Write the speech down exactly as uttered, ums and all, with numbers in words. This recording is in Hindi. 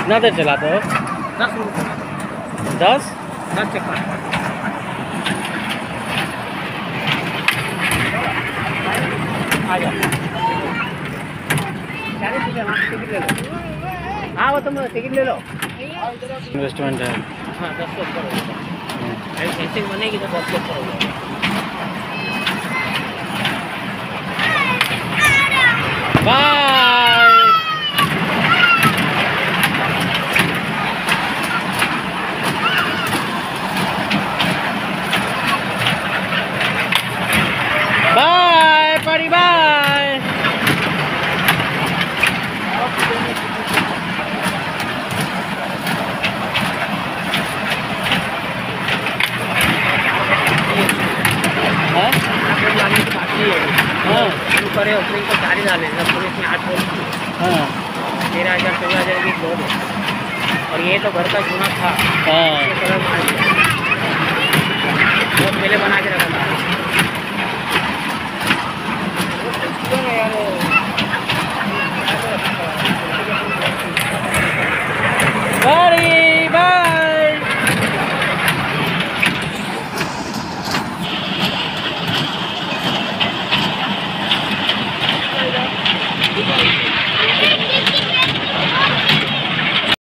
कितना देर चलाते हो? दस रुपये दस दस चक्कर। आ जाओ चालीस रुपये हाँ टिकट ले लो। हाँ वो तुम टिकट ले लो। इन्वेस्टमेंट है। हाँ दस के ऊपर होगा। ऐसे बनेगी तो दस के ऊपर होगा। Bye bye Pari bye. हाँ करे ओपनिंग को गाड़ी डाले पुलिस ने आठ बोल। हाँ तेरह हज़ार चौदह हज़ार की लोड है और ये तो घर का चुना था। हाँ